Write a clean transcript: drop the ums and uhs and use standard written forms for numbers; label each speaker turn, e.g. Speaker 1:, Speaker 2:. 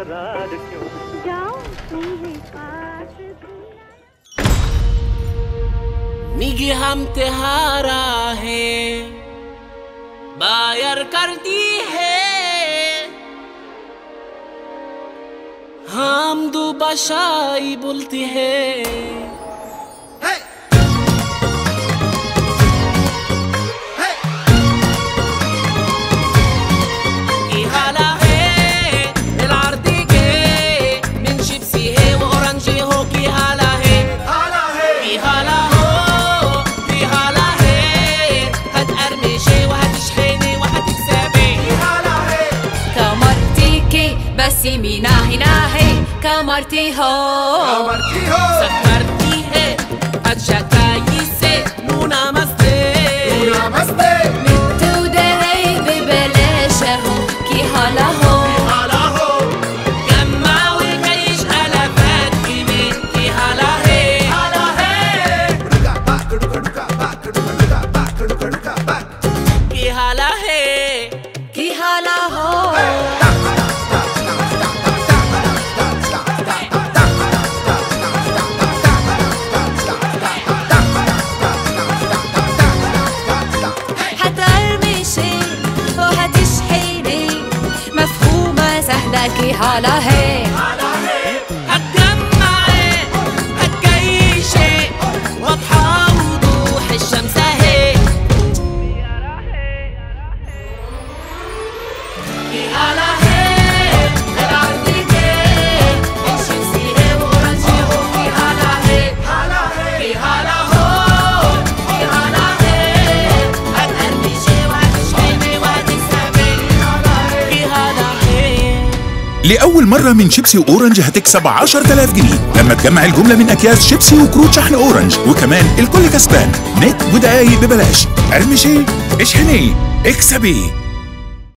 Speaker 1: नाराज क्यों जाऊं तुम्हें पास
Speaker 2: मिगी हम तिहारा है बायर करती है हम दो बशाई बोलती है
Speaker 3: मीना हिना है कमरती हो
Speaker 2: सकरती है अच्छा काई से नूना मस्ते
Speaker 3: نتو دهي ببلاشهم كي هلا هو
Speaker 2: جمع والجيش ألفات كمين كي هلا هي كي هلا هي
Speaker 3: كي هلا هو كي هلا هي
Speaker 2: هتجمعي هتجيشي واضحة وضوح الشمس اهي كي هلا هي الأرض دي الشمس هي وأورانجي هو كي هلا هي كي هلا هو كي هلا هي هتقرمشي وهتشحني وهتكسبي كي هلا هي.
Speaker 4: لأول مرة من شيبسي وأورنج هتكسب 10,000 جنيه لما تجمع الجملة من أكياس شيبسي وكروت شحن أورنج، وكمان الكل كسبان نت ودقايق ببلاش. ارمشي اشحني اكسبي.